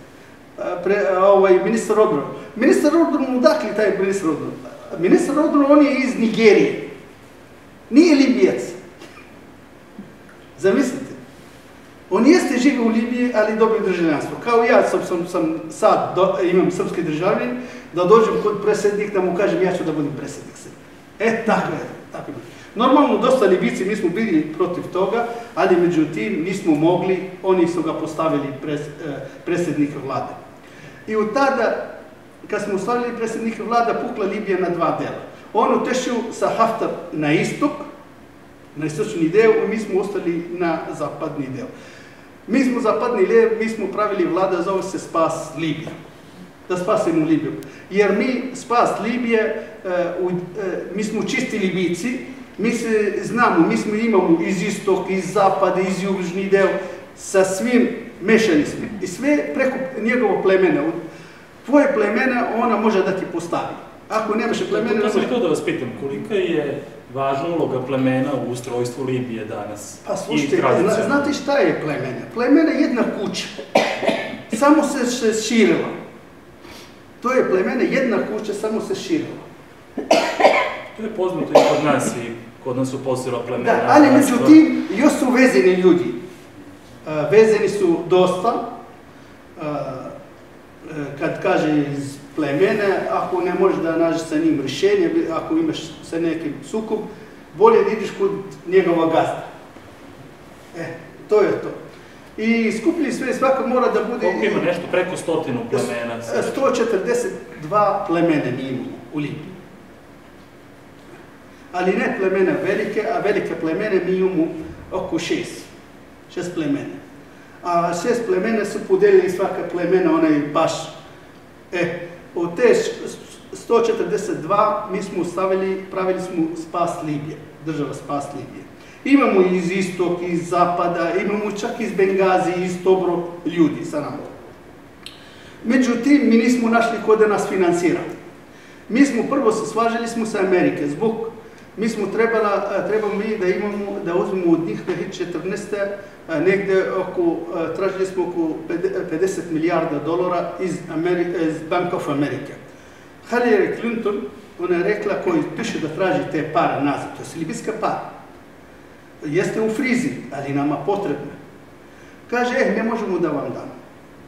[SPEAKER 2] ministar odbrane. Ministar odbrane, odakle taj ministar odbrane? Ministar odbrane, on je iz Nigerije. Nije Libijac. Zamislite. On jeste živio u Libiji, ali dobio državljanstvo. Kao ja sad imam srpski državljanin, da dođem kod predsjednik da mu kažem ja ću da budem predsjednik Srbije. Tako je. Normalno, dosta Libijci, mi smo bili protiv toga, ali međutim nismo mogli, oni su ga postavili predsjednika vlade. I od tada, kad smo stavili predsjednika vlada, pukla Libija na dva dela. On otešao sa Haftar na istok, na istočni deo, i mi smo ostali na zapadni deo. Mi smo zapadni deo, mi smo pravili vlada, zove se Spas Libije. Da spasimo Libiju. Jer mi, Spas Libije, mi smo čisti Libijci, mi se znamo, mi imamo iz istok, iz zapada, iz južni deo, sa svim mešani smo. I sve preko njegovo plemena. Tvoje plemena ona može da ti postavi. Ako nemaš plemena...
[SPEAKER 3] To sam htio da vas pitam, kolika je važna uloga plemena u ustrojstvu Libije danas?
[SPEAKER 2] Pa slušajte, znate šta je plemena? Plemena je jedna kuća. Samo se širila. To je plemena, jedna kuća, samo se širila.
[SPEAKER 3] To je poznato i kod nas i kod nas su posebno plemena.
[SPEAKER 2] Da, ali međutim, još su vezani ljudi. Vezani su dosta. Kad kaže iz plemena, ako ne možeš da nađeš sa njim rješenje, ako imaš sa nekim sukob, bolje da ideš kod njegova gazda. To je to. I skupili sve, svako mora da bude...
[SPEAKER 3] Koliko ima nešto? Preko 100 plemena?
[SPEAKER 2] 142 plemene mi imamo u Libiji. Ali ne plemena velike, a velike plemene mi imamo oko 6 plemena. A 6 plemena su podelili svaka plemena, onaj baš. Od te 142 mi smo pravili smo Spas Libije. država Spas Libije. Imamo iz istok, iz zapada, imamo čak iz Bengazi, iz Tobruk ljudi sa nama. Međutim, mi nismo našli ko da nas financira. Mi smo prvo se svažili smo sa Amerike, mi smo trebamo da uzmemo od njih 2014. negde tražili smo oko 50 milijarda dolara iz Bank of America. Hillary Clinton, ona je rekla koji piše da traži te para nazad, to je libijska para. Jeste u frizi, ali nama potrebno. Kaže, ne možemo da vam damo.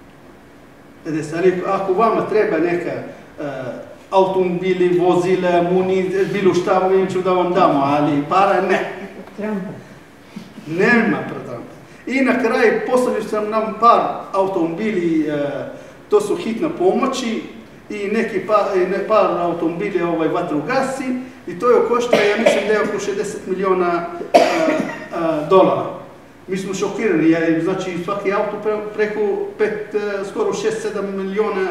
[SPEAKER 2] Ako vama treba neka automobili, vozile, bilo šta, mi ću da vam damo, ali para ne. Nema Trumpa. I na kraju postavio sam nam par automobili, to su hitna pomoći, i par automobili vatrogasci, i to je koštalo, ja mislim da je oko 60 miliona dolara. Mi smo šokirani, znači svaki auto preko skoro 6-7 miliona.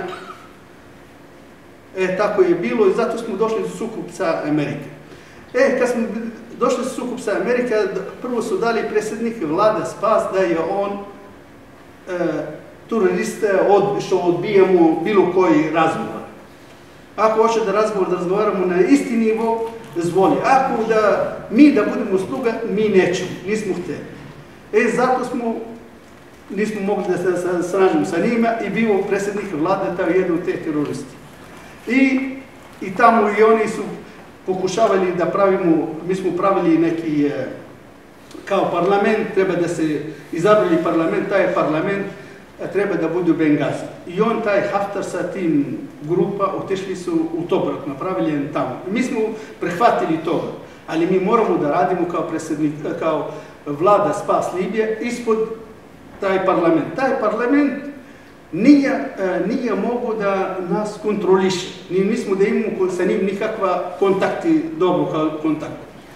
[SPEAKER 2] Tako je bilo i zato smo došli do sukob sa Amerike. Kad smo došli do sukob sa Amerike, prvo su dali predsjednik vlada Spas da je on teroriste, što odbijamo bilo koji razgovor. Ako hoće da razgovaramo na isti nivo, zvoli. Ako mi da budemo sluga, mi nećemo, nismo htjeli. Zato nismo mogli da se snažimo sa njima i bio predsjednik vlade kao jedan od te teroristi. I tamo i oni su pokušavali da pravimo, mi smo pravili neki kao parlament, treba da se izabrali parlament, taj parlament treba da bude u Bengazi. I on, taj Haftar sa tim grupa, otišli su u Tobruk, napravili je tamo. Mi smo prihvatili toga, ali mi moramo da radimo kao vlada Spas Libije ispod taj parlament. Taj parlament nije mogu da nas kontroliše. Nismo da imamo sa njim nikakva kontakti, dobro kontakt.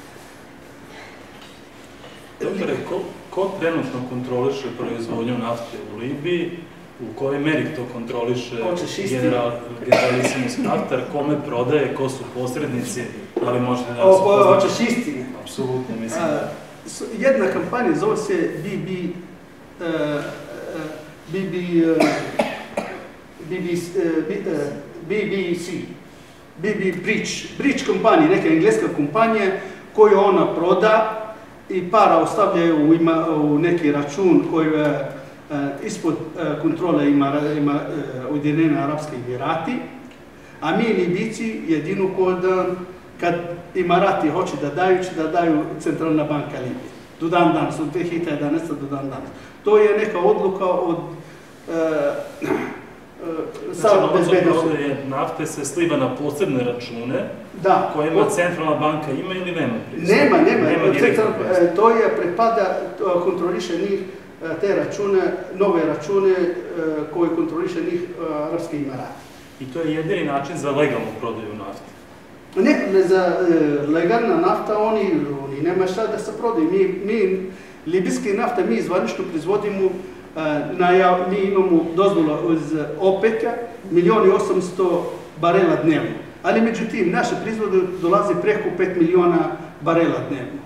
[SPEAKER 3] Doktore, ko trenutno kontroliše proizvodnju nafte u Libiji? U kojoj meri to kontroliše generalisimus Haftar? Kome prodaje? Ko su posrednici? Da li možete da nas upoznate?
[SPEAKER 2] Hoćeš istine?
[SPEAKER 3] Apsolutno, mislim.
[SPEAKER 2] Jedna kampanja zove se Bridge kompanija, neka engleska kompanija koju ona proda i para ostavljaju u neki račun koji ispod kontrole ima Ujedinjeni Arapski Emirati, a mi Libijci jedino kad Emirati hoće da daju Centralna banka Libije. Do dan danas, od 2011. do dan danas. To je neka odluka od
[SPEAKER 3] Znači, novac od prodaje nafte se sliva na posebne račune kojima Centralna banka ima ili nema pristup?
[SPEAKER 2] Nema. To je prepada, kontroliše njih te račune, nove račune koje kontroliše njih Arapski Emirati.
[SPEAKER 3] I to je jedini način za legalnu prodaju nafte?
[SPEAKER 2] Ne, za legalna nafta oni nema šta da se prodaju. Mi libijski nafta, mi zvanično proizvodimo, mi imamo dozvola iz OPEC-a, 1.800.000 barela dnevno. Ali međutim, naše proizvode dolaze preko 5 miliona barela dnevno.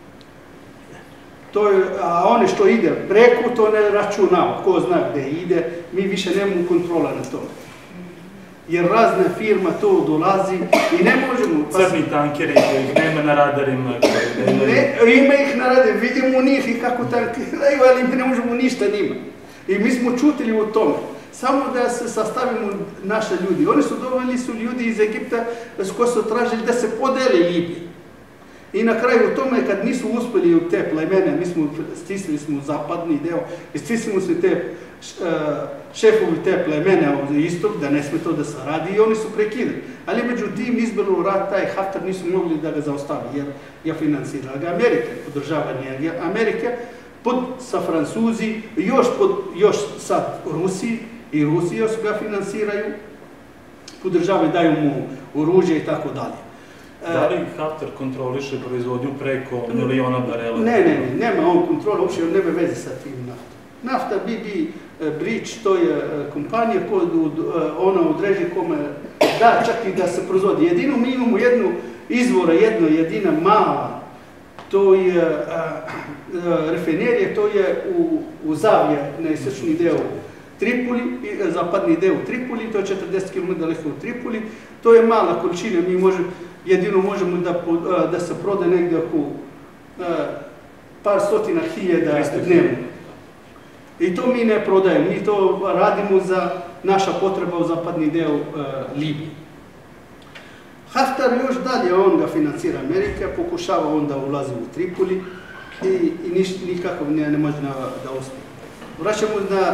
[SPEAKER 2] A one što ide preko, to ne računava. Ko zna gde ide, mi više nemamo kontrola na tome. Jer razne firma to dolazi i ne možemo...
[SPEAKER 3] Crni tankeri kojih nema na radarima?
[SPEAKER 2] Ima ih na radarima, vidimo njih i kako tankiraju, ali mi ne možemo ništa njima. I mi smo čutili o tome. Samo da se sastavimo naše ljudi. Oni su doveli ljudi iz Egipta koji su tražili da se podeli Libije. I na kraju u tome, kad nisu uspeli u te plemene, mi smo stisli zapadni deo i stisli smo te šefovi te plemene od istok, da ne sme to da se radi, i oni su prekidali. Ali međutim, izbilo rat, taj Haftar nisu mogli da ga zaustavi, jer je financirala ga Amerika, podržavanje Amerike, sa Francuzi, još sad Rusiji, i Rusija su ga financiraju, podržavaju, daju mu oružje i tako dalje.
[SPEAKER 3] Da li Haftar kontroliše proizvodnju preko 1 miliona barela?
[SPEAKER 2] Nema on kontrola, uopće nema veze sa tim naftom. Nafta Bridge, to je kompanija koja ona određuje kome da čak i da se proizvodi. Jedino mi imamo jednu izvora, jedina mala to je rafinerija, to je u Zavije, na istočni deo Tripoli, zapadni deo Tripoli, to je 40 km daleko od Tripoli, to je mala količina, mi jedino možemo da se prode negdje oko par stotina hiljada dnevno. I to mi ne prodajemo, mi to radimo za naša potreba u zapadni deo Libije. Haftar još dalje, on ga financira Amerika, pokušava onda ulazi u Tripoli i nikako ne može da uspije. Vraćamo na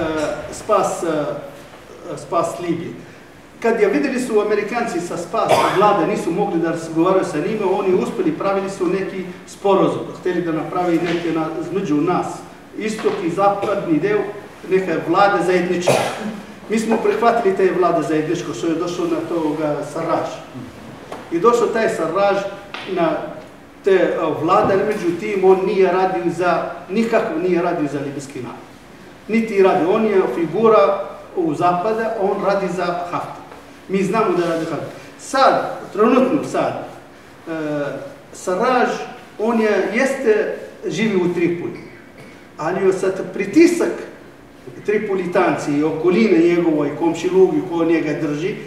[SPEAKER 2] spas Libije. Kad je vidjeli su Amerikanci sa spas vlade, nisu mogli da razgovaraju sa njima, oni uspjeli, pravili su neki sporozum, htjeli da napravi neke između nas, istok i zapadni deo, neka vlada zajednička. Mi smo prihvatili te vlade zajedničko, što je došlo na toga Sarraj. I došao taj Sarraj na te vlade, međutim, on nije radio nikako nije radio za libijski narod. Niti radi, on je figura u zapada, on radi za Haftar. Mi znamo da radi Haftar. Sad, trenutno sad, Sarraj, on živi u Tripoli, ali je sad pritisak Tripolitanci i okoline njegova i komšilugi koji njega drži,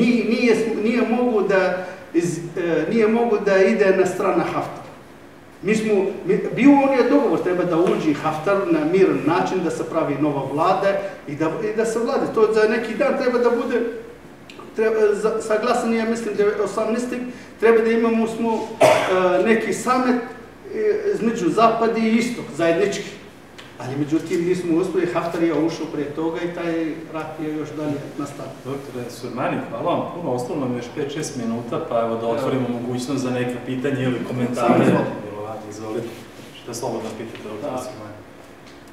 [SPEAKER 2] nije mogu da ide na strana Haftara. Bio on je dogovor, treba da uđi Haftar na miran način, da se pravi nova vlada i da se vlade. To za neki dan treba da bude saglasan, ja mislim, 18. Treba da imamo neki summit između zapad i istok, zajednički. Ali međutim nismo uspjeli, Haftar je ušao prije toga i taj rat je još dalje nastavio.
[SPEAKER 3] Doktore Surmani, hvala vam puno, ostalo nam još 5-6 minuta, pa evo da otvorimo mogućnost za neka pitanja ili komentare. Izvolite, što je slobodno pitati, doktore Surmani.